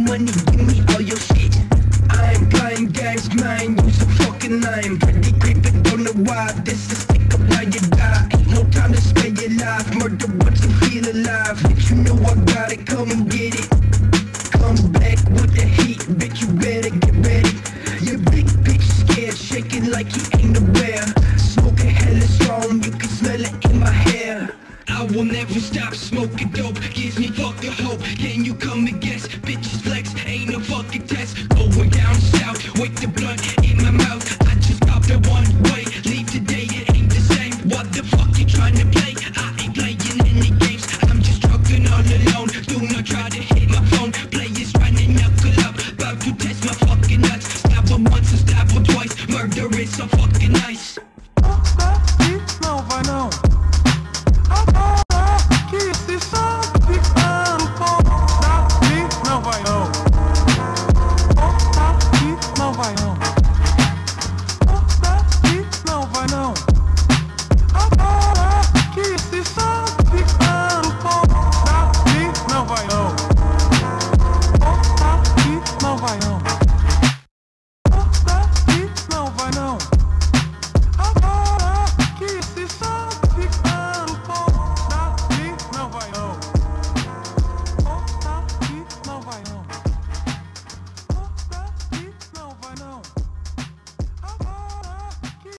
money, give me all your shit. I ain't playing games, man, use a fucking name. Pretty creepin', don't know why, this is stick up while you die. Ain't no time to spare your life, murder once you feel alive. Bitch, you know I got it, come and get it. Come back with the heat, bitch, you better get ready. Your big bitch scared, shaking like he ain't aware. Smoking hella strong, you can smell it in my hair. I will never stop smoking dope, gives me fucking hope. Can you come and guess? Bitches flex, ain't no fucking test. Going down south with the blunt